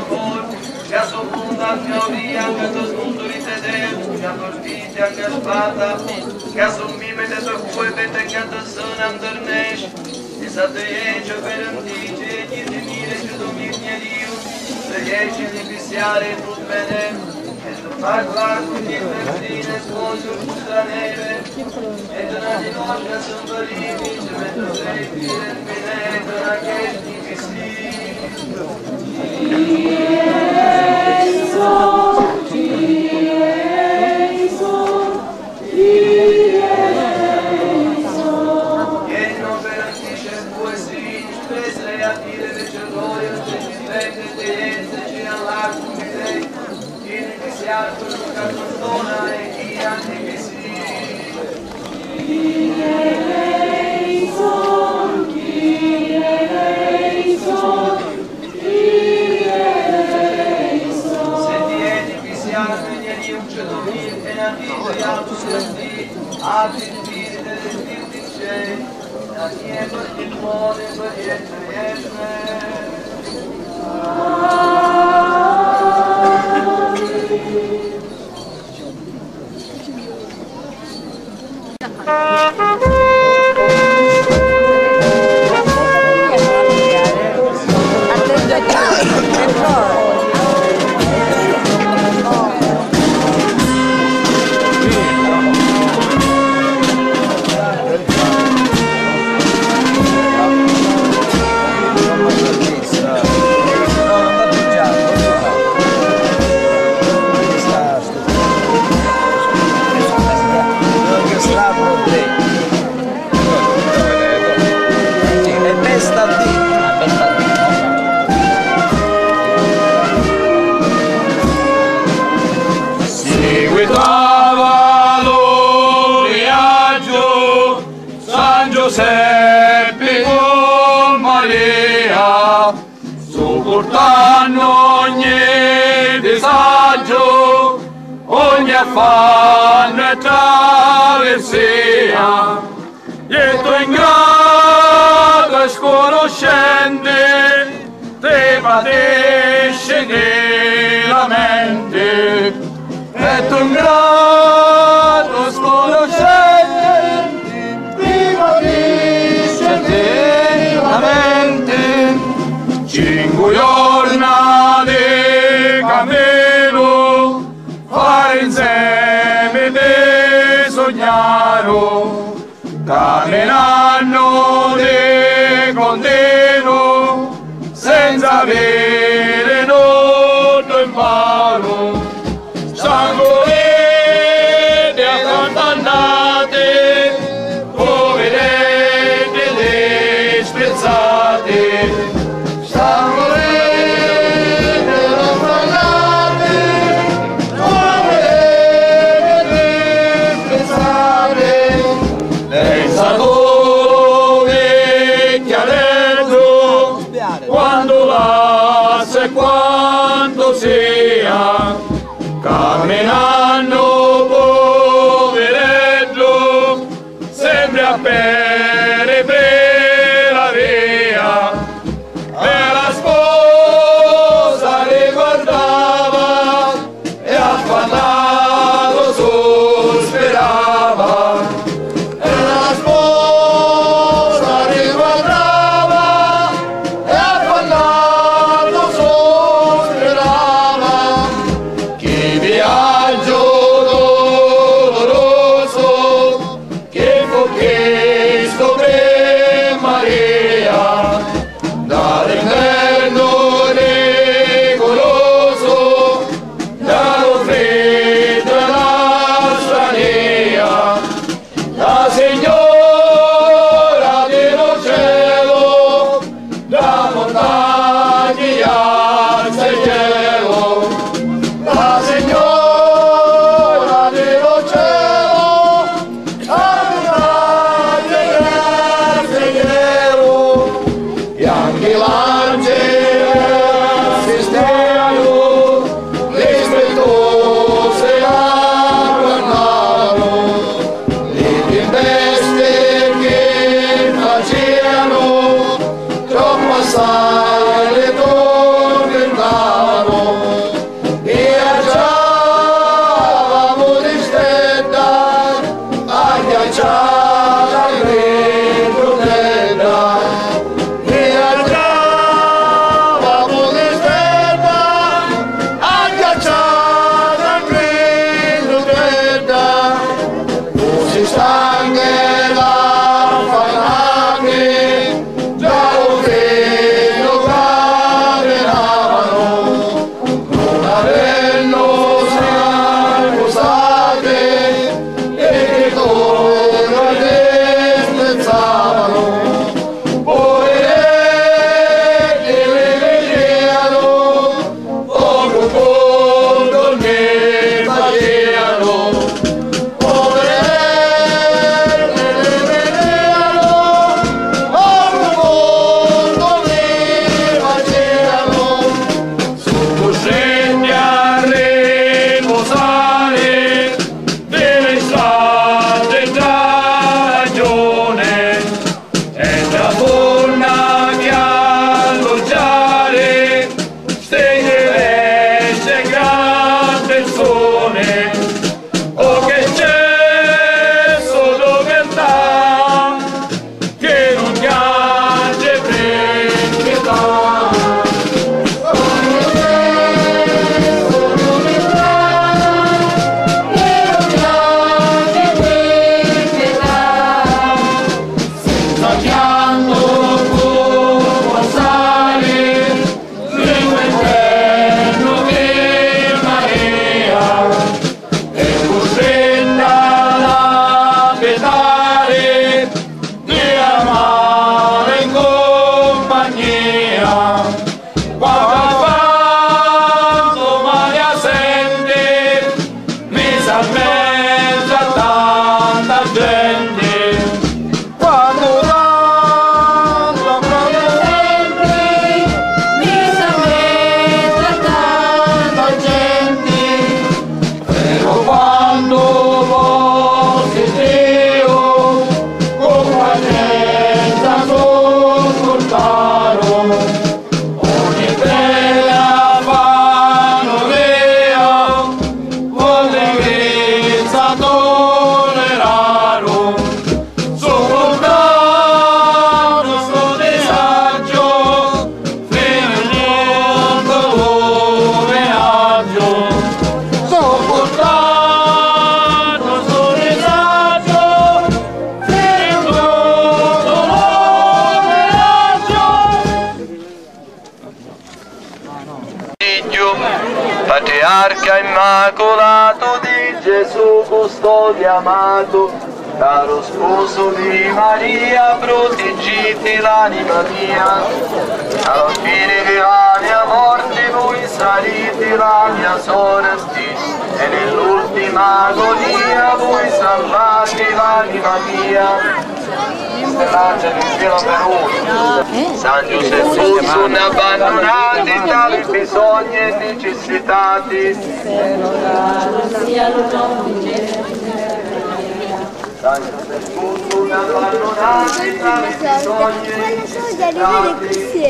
amor, que a su fundación y a todo mundo y te dé, que a tortilla, que a espada, que a su mime de tu cuerpo, que a tu son andornesh, e sa te hecho per antice, e ti mire che dominio Dio, te hecho di pisiare tut bene, e tu fai guardo di persine, scoglio tutta neve, e tu non ti noscia son dolini, ci metto sei dire il veneto, la che ti sì. Giuseppe con Maria, sopportando ogni disagio, ogni affanno e traversia, e tu ingrato e sconoscente, te padesce nella mente, e tu ingrato e sconoscente, cinque giorni di cammino, fare insieme di sognare, camminando di continuo, senza avere nulla imparo, sangue di accantannate, poverette e spezzate. Quanto sia camminando poveretto sempre a pere per la via e la sposa riguardava e affannato sospirava e la sposa riguardava e affannato viaggio doloroso che Immacolato di Gesù, custode amato, caro sposo di Maria, proteggiti l'anima mia. Alla fine della mia morte voi sarete la mia sorte, e nell'ultima agonia voi salvate l'anima mia. Stellaccia del cielo per uno. San Giuseppe sono abbandonati tali bisogni e necessitati. San Giuseppe sono abbandonati tali bisogni e necessitati.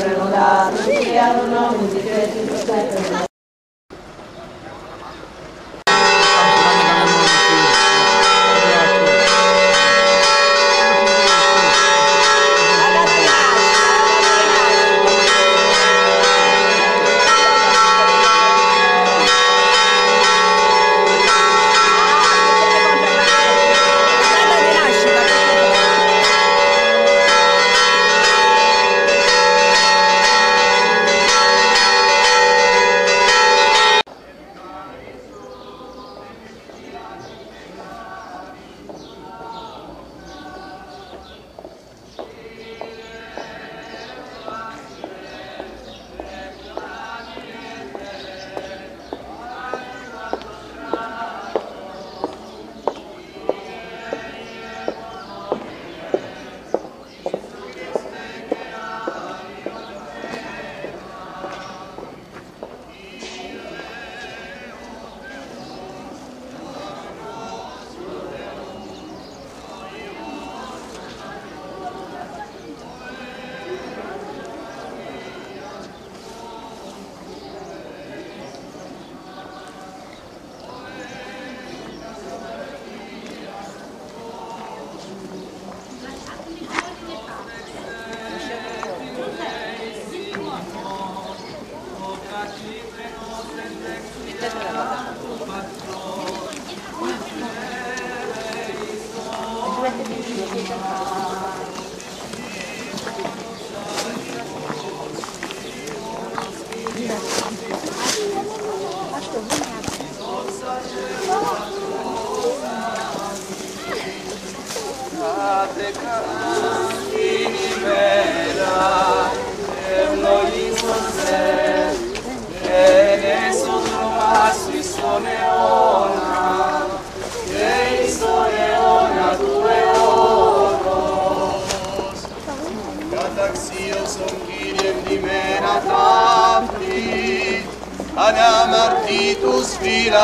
Anamartitus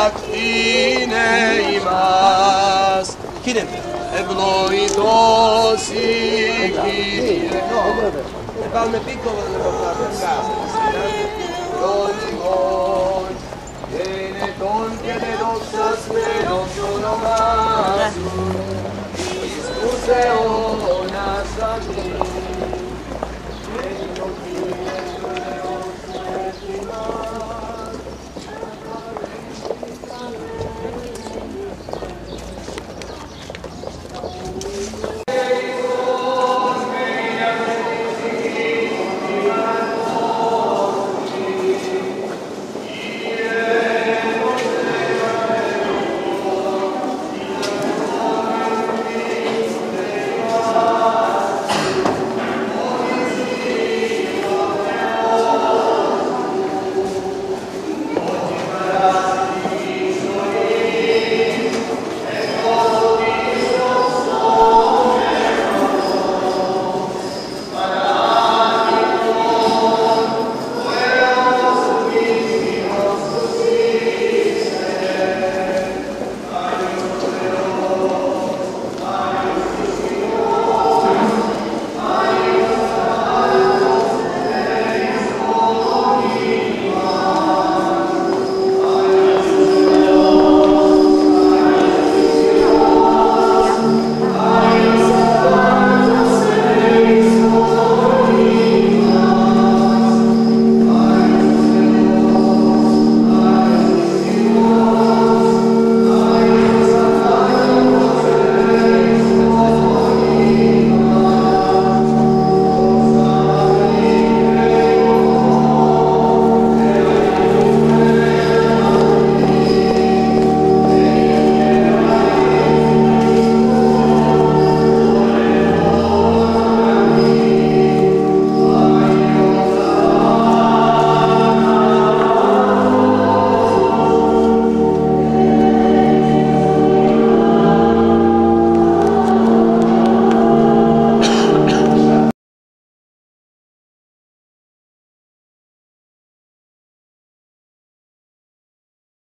filactine imas, ebloitosi Kyrie. Le palme piccole le portate a casa. Doni viene tonche de doxas me non sono masu, scuse ona sati.